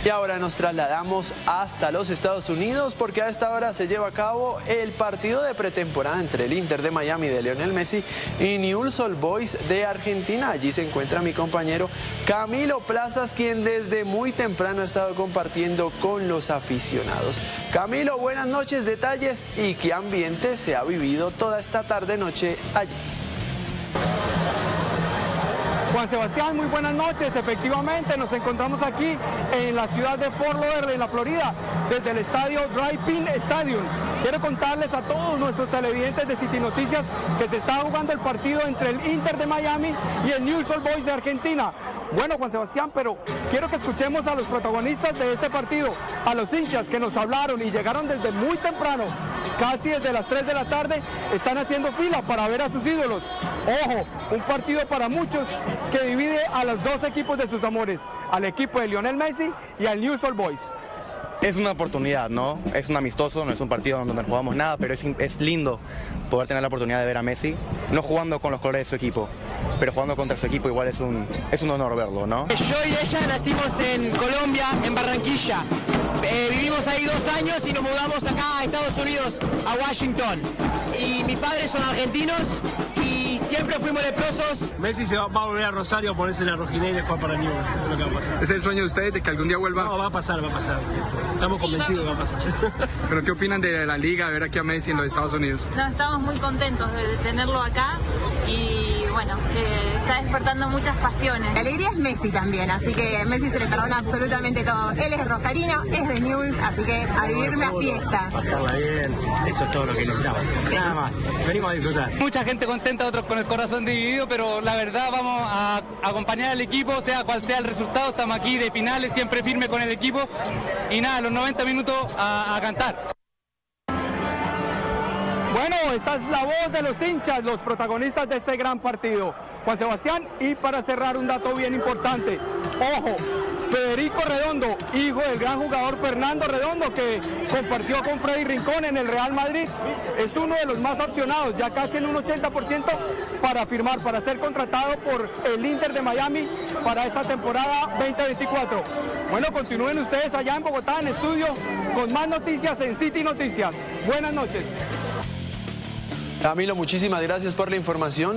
Y ahora nos trasladamos hasta los Estados Unidos porque a esta hora se lleva a cabo el partido de pretemporada entre el Inter de Miami de Lionel Messi y Newell's Old Boys de Argentina. Allí se encuentra mi compañero Camilo Plazas, quien desde muy temprano ha estado compartiendo con los aficionados. Camilo, buenas noches, detalles y qué ambiente se ha vivido toda esta tarde-noche allí. Juan Sebastián, muy buenas noches. Efectivamente, nos encontramos aquí en la ciudad de Fort Lauderdale, en la Florida, desde el estadio Drive-In Stadium. Quiero contarles a todos nuestros televidentes de City Noticias que se está jugando el partido entre el Inter de Miami y el Newell's Old Boys de Argentina. Bueno, Juan Sebastián, pero quiero que escuchemos a los protagonistas de este partido, a los hinchas que nos hablaron y llegaron desde muy temprano, casi desde las 3 de la tarde, están haciendo fila para ver a sus ídolos. Ojo, un partido para muchos que divide a los dos equipos de sus amores, al equipo de Lionel Messi y al Newell's Old Boys. Es una oportunidad, ¿no? Es un amistoso, no es un partido donde no jugamos nada, pero es lindo poder tener la oportunidad de ver a Messi, no jugando con los colores de su equipo, pero jugando contra su equipo igual es un honor verlo, ¿no? Yo y ella nacimos en Colombia, en Barranquilla. Vivimos ahí 2 años y nos mudamos acá a Estados Unidos, a Washington. Y mis padres son argentinos y siempre fuimos leprosos. Messi va a volver a Rosario a ponerse la rojinera y después para Newell's. Eso es lo que va a pasar. ¿Es el sueño de ustedes de que algún día vuelva? No, va a pasar, va a pasar. Estamos convencidos que va a pasar. ¿Pero qué opinan de la liga, de ver aquí a Messi en los Estados Unidos? No, estamos muy contentos de tenerlo acá y bueno, está despertando muchas pasiones. La alegría es Messi también, así que Messi se le perdona absolutamente todo. Él es rosarino, es de Newell's, así que a vivir la fiesta. Pasarla bien, eso es todo lo que necesitamos. Nada más, venimos a disfrutar. Mucha gente contenta, otros con el corazón dividido, pero la verdad vamos a acompañar al equipo, sea cual sea el resultado. Estamos aquí de finales, siempre firme con el equipo y nada, los 90 minutos a cantar. Bueno, esa es la voz de los hinchas, los protagonistas de este gran partido. Juan Sebastián, y para cerrar un dato bien importante, ojo, Federico Redondo, hijo del gran jugador Fernando Redondo, que compartió con Freddy Rincón en el Real Madrid, es uno de los más opcionados, ya casi en un 80% para firmar, para ser contratado por el Inter de Miami para esta temporada 2024. Bueno, continúen ustedes allá en Bogotá, en estudio, con más noticias en City Noticias. Buenas noches. Camilo, muchísimas gracias por la información.